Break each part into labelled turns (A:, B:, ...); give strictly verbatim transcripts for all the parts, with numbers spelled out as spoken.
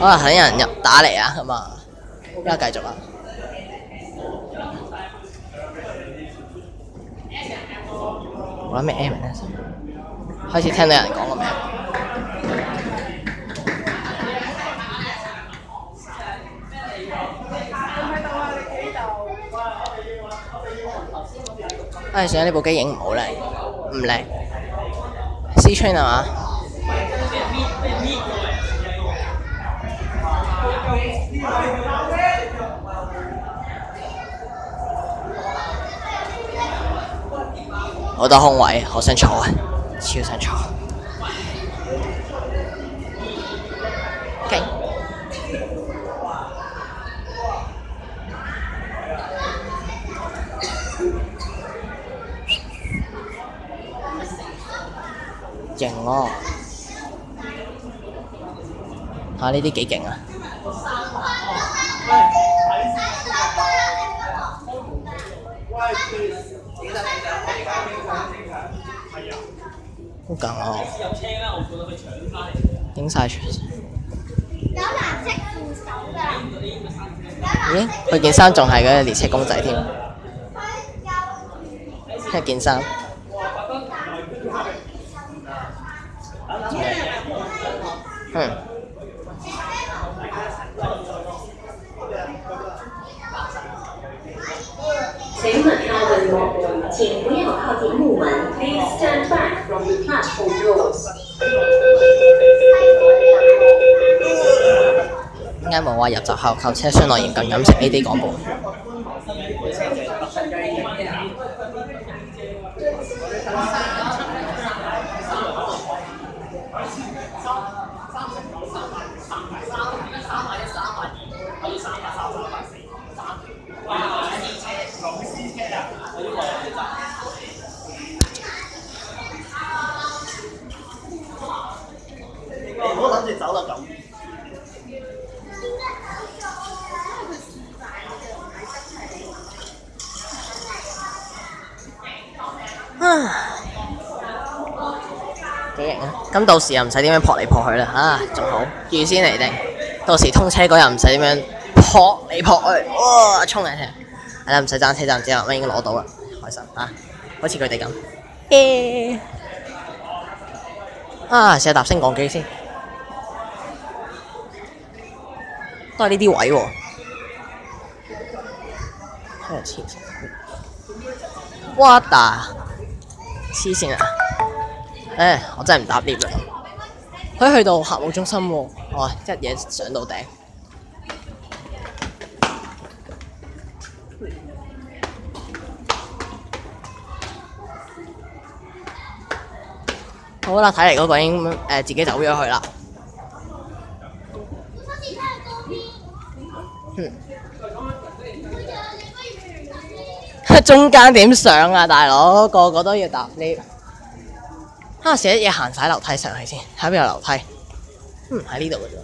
A: 可能係有人入打嚟啊，咁啊，而家繼續啊。我諗咩 M 咧？開始聽到有人講個名。唉，算啦，呢部機影唔好靚，唔靚。C train 係嘛？好多空位，好想坐啊，超想坐。勁！勁喎！睇下呢啲幾勁啊！好勁啊！影晒出。
B: 有藍色扶手㗎。
A: 咦？佢件衫仲係嗰隻列車公仔添，一件衫。嗯。
C: 请勿靠近幕門，請不要靠近木門。Please stand back from the platform doors。
A: 點解冇話入閘後購車廂內嚴禁飲食 A D 廣播？
D: 唔好諗住走啦咁。
A: 幾型啊！咁到時又唔使點樣撲嚟撲去啦，啊，仲好預先嚟定，到時通車嗰日唔使點樣撲嚟撲去，哇，衝嚟聽，係啦，唔使爭車站之後，我已經攞到啦，開心啊！好似佢哋咁，耶！啊，試下搭升降機先，都係呢啲位喎，真係黐線 ，what the 黐線啊！誒，我真係唔搭 lift 啦，佢去到客務中心喎，哇！一嘢上到頂。好啦，睇嚟嗰個已經誒、呃、自己走咗去啦。嗯。中間點上啊，大佬？個個都要搭 lift。啊！成日嘢行晒樓梯上去先，睇下邊有樓梯。嗯，喺呢度嘅啫。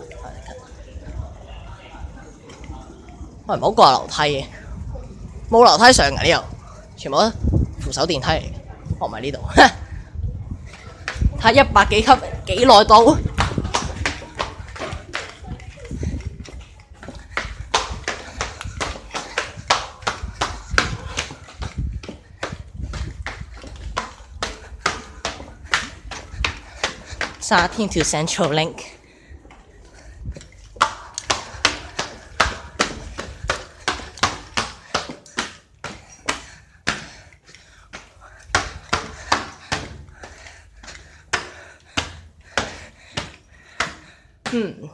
A: 喂，唔好過樓梯嘅，冇樓梯上嘅呢度，全部都扶手電梯嚟嘅。哦，唔係呢度。睇一百幾級幾耐到？沙田 to Central Link。嗯。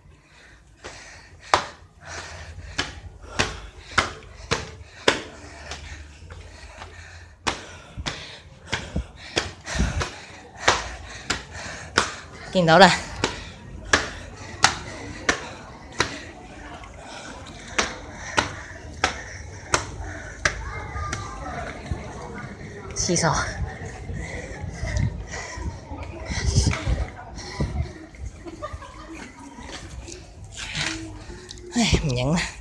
A: 見到啦，廁所，唉，唔影啦。